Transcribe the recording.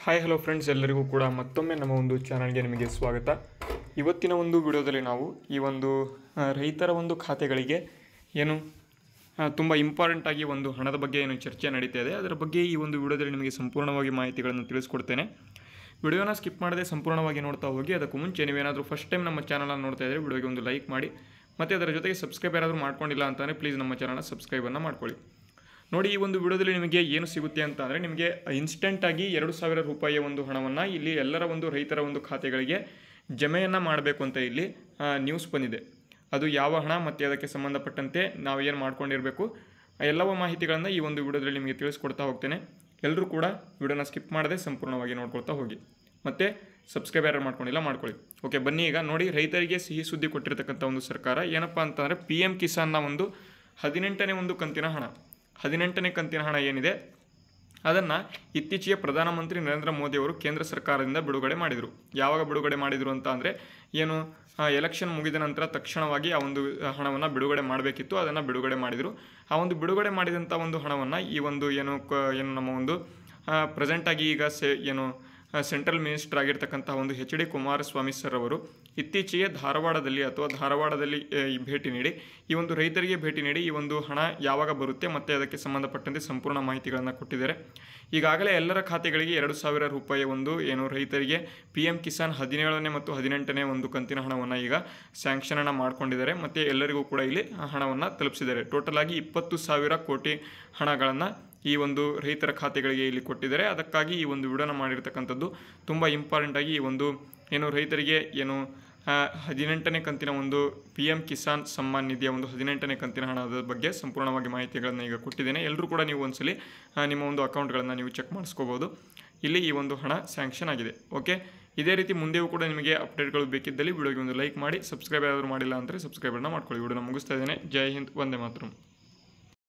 Hi hello friends, ಎಲ್ಲರಿಗೂ ಕೂಡ ಮತ್ತೊಮ್ಮೆ ನಮ್ಮ ಒಂದು ಚಾನಲ್ಗೆ ನಿಮಗೆ ಸ್ವಾಗತ. ಇವತ್ತಿನ ಒಂದು ವಿಡಿಯೋದಲ್ಲಿ ನಾವು ಈ ಒಂದು ರೈತರ ಒಂದು ಖಾತೆಗಳಿಗೆ ಏನು ತುಂಬ ಇಂಪಾರ್ಟೆಂಟಾಗಿ ಒಂದು ಹಣದ ಬಗ್ಗೆ ಏನು ಚರ್ಚೆ ನಡೀತಾ ಇದೆ, ಅದರ ಬಗ್ಗೆ ಈ ಒಂದು ವಿಡಿಯೋದಲ್ಲಿ ನಿಮಗೆ ಸಂಪೂರ್ಣವಾಗಿ ಮಾಹಿತಿಗಳನ್ನು ತಿಳಿಸ್ಕೊಡ್ತೇನೆ. ವಿಡಿಯೋನ ಸ್ಕಿಪ್ ಮಾಡದೆ ಸಂಪೂರ್ಣವಾಗಿ ನೋಡ್ತಾ ಹೋಗಿ. ಅದಕ್ಕೂ ಮುಂಚೆ ನೀವೇನಾದರೂ ಫಸ್ಟ್ ಟೈಮ್ ನಮ್ಮ ಚಾನಲನ್ನು ನೋಡ್ತಾ ಇದ್ದರೆ ವಿಡಿಯೋಗೆ ಒಂದು ಲೈಕ್ ಮಾಡಿ, ಮತ್ತು ಅದರ ಜೊತೆಗೆ ಸಬ್ಸ್ಕ್ರೈಬ್ ಯಾರಾದರೂ ಮಾಡ್ಕೊಂಡಿಲ್ಲ ಅಂತಂದರೆ ಪ್ಲೀಸ್ ನಮ್ಮ ಚಾನಲ್ನ ಸಬ್ಸ್ಕ್ರೈಬನ್ನು ಮಾಡ್ಕೊಳ್ಳಿ. ನೋಡಿ, ಈ ಒಂದು ವಿಡಿಯೋದಲ್ಲಿ ನಿಮಗೆ ಏನು ಸಿಗುತ್ತೆ ಅಂತ ಅಂದರೆ, ನಿಮಗೆ ಇನ್ಸ್ಟೆಂಟಾಗಿ 2,000 ರೂಪಾಯಿಯ ಒಂದು ಹಣವನ್ನು ಇಲ್ಲಿ ಎಲ್ಲರ ಒಂದು ರೈತರ ಒಂದು ಖಾತೆಗಳಿಗೆ ಜಮೆಯನ್ನು ಮಾಡಬೇಕು ಅಂತ ಇಲ್ಲಿ ನ್ಯೂಸ್ ಬಂದಿದೆ. ಅದು ಯಾವ ಹಣ ಮತ್ತು ಅದಕ್ಕೆ ಸಂಬಂಧಪಟ್ಟಂತೆ ನಾವು ಏನು ಮಾಡ್ಕೊಂಡಿರಬೇಕು ಎಲ್ಲವೂ ಮಾಹಿತಿಗಳನ್ನು ಈ ಒಂದು ವಿಡಿಯೋದಲ್ಲಿ ನಿಮಗೆ ತಿಳಿಸ್ಕೊಡ್ತಾ ಹೋಗ್ತೇನೆ. ಎಲ್ಲರೂ ಕೂಡ ವಿಡಿಯೋನ ಸ್ಕಿಪ್ ಮಾಡದೆ ಸಂಪೂರ್ಣವಾಗಿ ನೋಡ್ಕೊಳ್ತಾ ಹೋಗಿ, ಮತ್ತು ಸಬ್ಸ್ಕ್ರೈಬ್ ಯಾರು ಮಾಡ್ಕೊಂಡಿಲ್ಲ ಮಾಡ್ಕೊಳ್ಳಿ. ಓಕೆ, ಬನ್ನಿ ಈಗ ನೋಡಿ, ರೈತರಿಗೆ ಸಿಹಿ ಸುದ್ದಿ ಕೊಟ್ಟಿರ್ತಕ್ಕಂಥ ಒಂದು ಸರ್ಕಾರ ಏನಪ್ಪ ಅಂತಂದರೆ, PM ಕಿಸಾನ್ನ ಒಂದು 18ನೇ ಒಂದು ಕಂತಿನ ಹಣ, 18ನೇ ಕಂತಿನ ಹಣ ಏನಿದೆ ಅದನ್ನು ಇತ್ತೀಚೆಗೆ ಪ್ರಧಾನಮಂತ್ರಿ ನರೇಂದ್ರ ಮೋದಿಯವರು ಕೇಂದ್ರ ಸರ್ಕಾರದಿಂದ ಬಿಡುಗಡೆ ಮಾಡಿದರು. ಯಾವಾಗ ಬಿಡುಗಡೆ ಮಾಡಿದರು ಅಂತ ಅಂದರೆ, ಏನು ಎಲೆಕ್ಷನ್ ಮುಗಿದ ನಂತರ ತಕ್ಷಣವಾಗಿ ಆ ಒಂದು ಹಣವನ್ನು ಬಿಡುಗಡೆ ಮಾಡಬೇಕಿತ್ತು, ಅದನ್ನು ಬಿಡುಗಡೆ ಮಾಡಿದರು. ಆ ಒಂದು ಬಿಡುಗಡೆ ಮಾಡಿದಂಥ ಒಂದು ಹಣವನ್ನು ಈ ಒಂದು ಏನು ನಮ್ಮ ಒಂದು ಪ್ರೆಸೆಂಟಾಗಿ ಈಗ ಸೆಂಟ್ರಲ್ ಮಿನಿಸ್ಟರ್ ಆಗಿರ್ತಕ್ಕಂಥ ಒಂದು HD ಕುಮಾರಸ್ವಾಮಿ ಸರ್ ಅವರು ಇತ್ತೀಚೆಗೆ ಧಾರವಾಡದಲ್ಲಿ ಭೇಟಿ ನೀಡಿ ಈ ಒಂದು ರೈತರಿಗೆ ಭೇಟಿ ನೀಡಿ ಈ ಒಂದು ಹಣ ಯಾವಾಗ ಬರುತ್ತೆ ಮತ್ತು ಅದಕ್ಕೆ ಸಂಬಂಧಪಟ್ಟಂತೆ ಸಂಪೂರ್ಣ ಮಾಹಿತಿಗಳನ್ನು ಕೊಟ್ಟಿದ್ದಾರೆ. ಈಗಾಗಲೇ ಎಲ್ಲರ ಖಾತೆಗಳಿಗೆ 2,000 ರೂಪಾಯಿ ಒಂದು ಏನು ರೈತರಿಗೆ PM ಕಿಸಾನ್ 17ನೇ ಮತ್ತು 18ನೇ ಒಂದು ಕಂತಿನ ಹಣವನ್ನು ಈಗ ಸ್ಯಾಂಕ್ಷನನ್ನು ಮಾಡಿಕೊಂಡಿದ್ದಾರೆ, ಮತ್ತು ಎಲ್ಲರಿಗೂ ಕೂಡ ಇಲ್ಲಿ ಹಣವನ್ನು ತಲುಪಿಸಿದ್ದಾರೆ. ಟೋಟಲ್ ಆಗಿ 20,000 ಕೋಟಿ ಹಣಗಳನ್ನು ಈ ಒಂದು ರೈತರ ಖಾತೆಗಳಿಗೆ ಇಲ್ಲಿ ಕೊಟ್ಟಿದ್ದಾರೆ. ಅದಕ್ಕಾಗಿ ಈ ಒಂದು ವಿಡಿಯೋನ ಮಾಡಿರ್ತಕ್ಕಂಥದ್ದು ತುಂಬ ಇಂಪಾರ್ಟೆಂಟಾಗಿ ಈ ಒಂದು ಏನು ರೈತರಿಗೆ ಏನು 18ನೇ ಕಂತಿನ ಒಂದು PM ಕಿಸಾನ್ ಸಮ್ಮಾನ್ ನಿಧಿಯ ಒಂದು 18ನೇ ಕಂತಿನ ಹಣದ ಬಗ್ಗೆ ಸಂಪೂರ್ಣವಾಗಿ ಮಾಹಿತಿಗಳನ್ನು ಈಗ ಕೊಟ್ಟಿದ್ದೇನೆ. ಎಲ್ಲರೂ ಕೂಡ ನೀವು ಒಂದ್ಸಲಿ ನಿಮ್ಮ ಒಂದು ಅಕೌಂಟ್ಗಳನ್ನು ನೀವು ಚೆಕ್ ಮಾಡಿಸ್ಕೋಬೋದು. ಇಲ್ಲಿ ಈ ಒಂದು ಹಣ ಸ್ಯಾಂಕ್ಷನ್ ಆಗಿದೆ. ಓಕೆ, ಇದೇ ರೀತಿ ಮುಂದೆಯೂ ಕೂಡ ನಿಮಗೆ ಅಪ್ಡೇಟ್ಗಳು ಬೇಕಿದ್ದಲ್ಲಿ ವಿಡಿಯೋಗೆ ಒಂದು ಲೈಕ್ ಮಾಡಿ, ಸಬ್ಸ್ಕ್ರೈಬ್ ಯಾರಾದರೂ ಮಾಡಿಲ್ಲ ಅಂದರೆ ಸಬ್ಸ್ಕ್ರೈಬನ್ನು ಮಾಡ್ಕೊಳ್ಳಿ. ವಿಡಿಯೋನ ಮುಗಿಸ್ತಾ ಇದ್ದೇನೆ. ಜೈ ಹಿಂದ್, ವಂದೇ ಮಾತರಂ.